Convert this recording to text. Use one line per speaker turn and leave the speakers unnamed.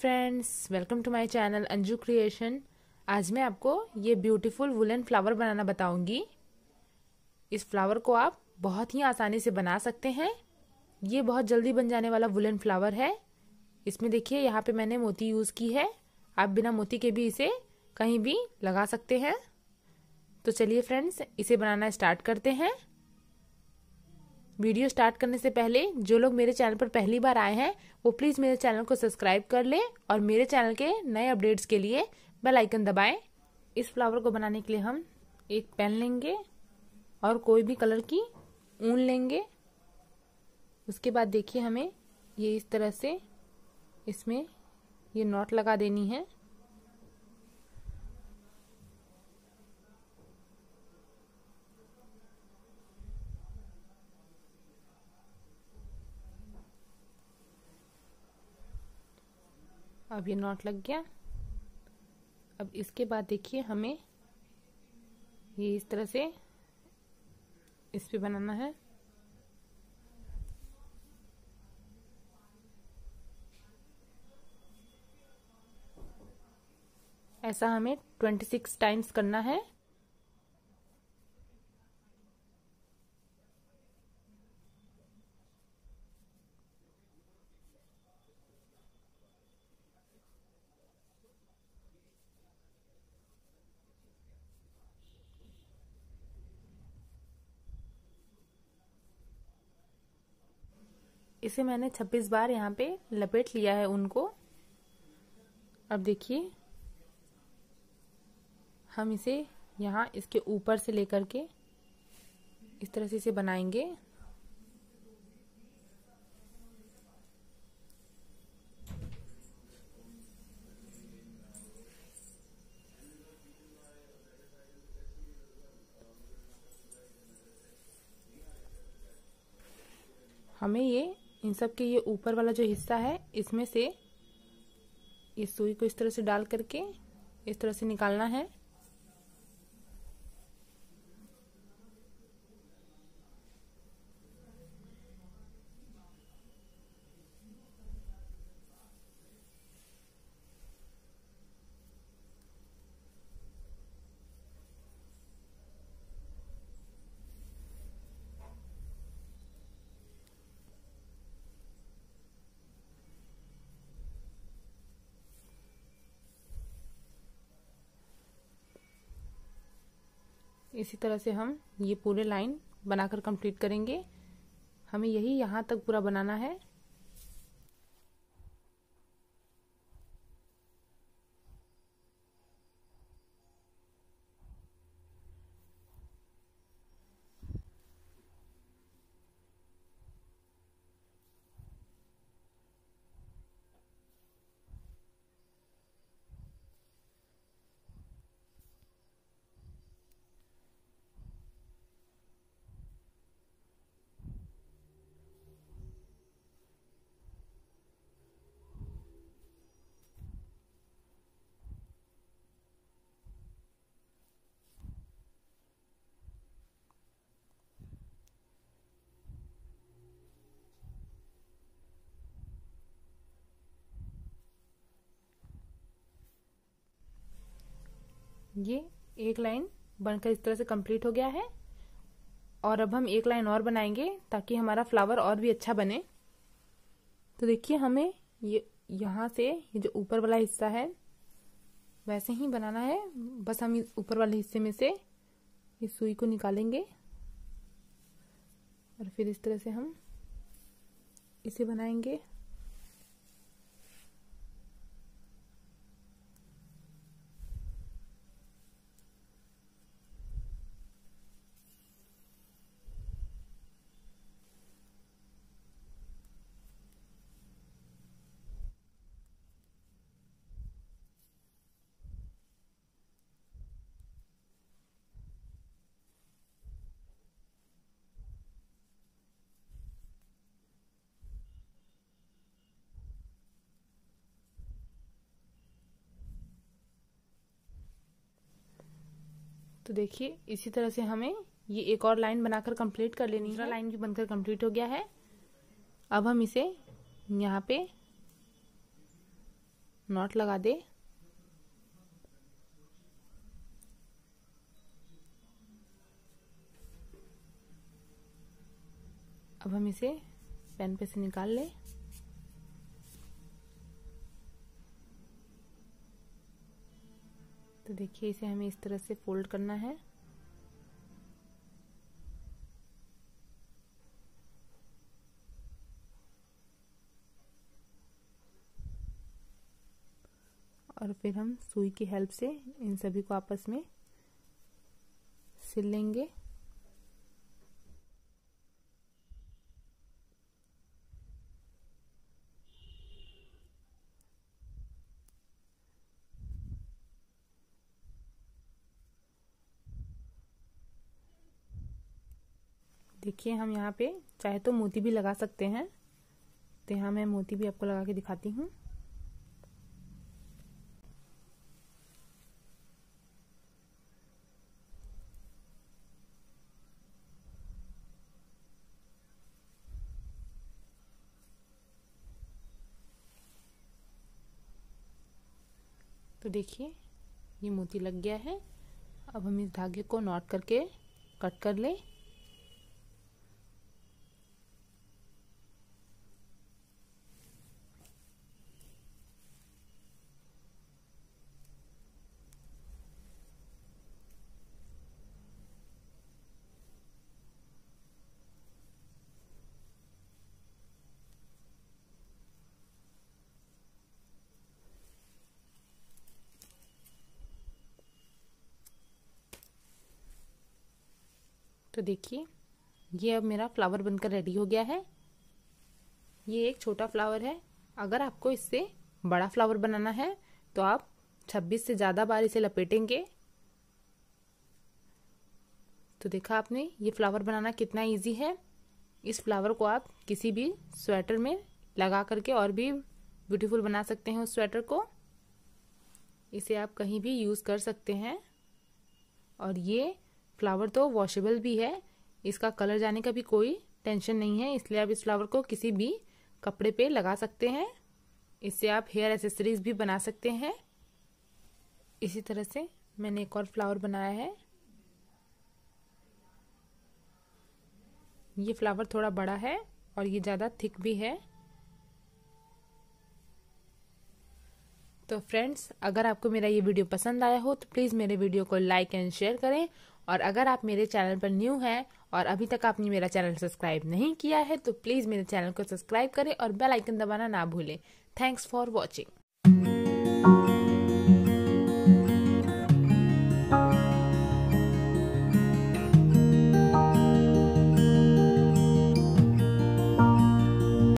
Friends, welcome to my channel Anju creation. आज मैं आपको ये ब्यूटीफुल वुलन फ्लावर बनाना बताऊंगी। इस फ्लावर को आप बहुत ही आसानी से बना सकते हैं। ये बहुत जल्दी बन जाने वाला वुलन फ्लावर है। इसमें देखिए यहाँ पे मैंने मोती यूज़ की है। आप बिना मोती के भी इसे कहीं भी लगा सकते हैं। तो चलिए फ्रेंड्स, इसे बनाना स्टार्ट करते हैं। वीडियो स्टार्ट करने से पहले जो लोग मेरे चैनल पर पहली बार आए हैं वो प्लीज़ मेरे चैनल को सब्सक्राइब कर लें और मेरे चैनल के नए अपडेट्स के लिए बेल आइकन दबाएं। इस फ्लावर को बनाने के लिए हम एक पेन लेंगे और कोई भी कलर की ऊन लेंगे। उसके बाद देखिए हमें ये इस तरह से इसमें ये नॉट लगा देनी है। अब ये नॉट लग गया। अब इसके बाद देखिए हमें ये इस तरह से इस पे बनाना है। ऐसा हमें 26 टाइम्स करना है। इसे मैंने 26 बार यहाँ पे लपेट लिया है उनको। अब देखिए हम इसे यहाँ इसके ऊपर से लेकर के इस तरह से इसे बनाएंगे। हमें ये इन सब के ये ऊपर वाला जो हिस्सा है इसमें से इस सुई को इस तरह से डाल करके इस तरह से निकालना है। इसी तरह से हम ये पूरे लाइन बनाकर कंप्लीट करेंगे। हमें यही यहाँ तक पूरा बनाना है। ये एक लाइन बनकर इस तरह से कंप्लीट हो गया है और अब हम एक लाइन और बनाएंगे ताकि हमारा फ्लावर और भी अच्छा बने। तो देखिए हमें ये यहाँ से ये जो ऊपर वाला हिस्सा है वैसे ही बनाना है। बस हम इस ऊपर वाले हिस्से में से इस सुई को निकालेंगे और फिर इस तरह से हम इसे बनाएंगे। तो देखिए इसी तरह से हमें ये एक और लाइन बनाकर कंप्लीट कर लेनी है। दूसरा लाइन भी बनकर कंप्लीट हो गया है। अब हम इसे यहाँ पे नॉट लगा दे। अब हम इसे पेन पे से निकाल लें। तो देखिए इसे हमें इस तरह से फोल्ड करना है। और फिर हम सुई की हेल्प से इन सभी को आपस में सिल लेंगे। देखिए हम यहाँ पे चाहे तो मोती भी लगा सकते हैं, तो यहाँ मैं मोती भी आपको लगा के दिखाती हूँ। तो देखिए ये मोती लग गया है। अब हम इस धागे को नॉट करके कट कर लें। तो देखिए ये अब मेरा फ्लावर बनकर रेडी हो गया है। ये एक छोटा फ्लावर है। अगर आपको इससे बड़ा फ्लावर बनाना है तो आप 26 से ज़्यादा बार इसे लपेटेंगे। तो देखा आपने ये फ्लावर बनाना कितना इजी है। इस फ्लावर को आप किसी भी स्वेटर में लगा करके और भी ब्यूटीफुल बना सकते हैं उस स्वेटर को। इसे आप कहीं भी यूज़ कर सकते हैं। और ये फ्लावर तो वॉशेबल भी है, इसका कलर जाने का भी कोई टेंशन नहीं है, इसलिए आप इस फ्लावर को किसी भी कपड़े पे लगा सकते हैं। इससे आप हेयर एक्सेसरीज भी बना सकते हैं। इसी तरह से मैंने एक और फ्लावर बनाया है। ये फ्लावर थोड़ा बड़ा है और ये ज़्यादा थिक भी है। तो फ्रेंड्स, अगर आपको मेरा ये वीडियो पसंद आया हो तो प्लीज़ मेरे वीडियो को लाइक एंड शेयर करें। और अगर आप मेरे चैनल पर न्यू हैं और अभी तक आपने मेरा चैनल सब्सक्राइब नहीं किया है तो प्लीज़ मेरे चैनल को सब्सक्राइब करें और बेल आइकन दबाना ना भूलें। Thanks for watching.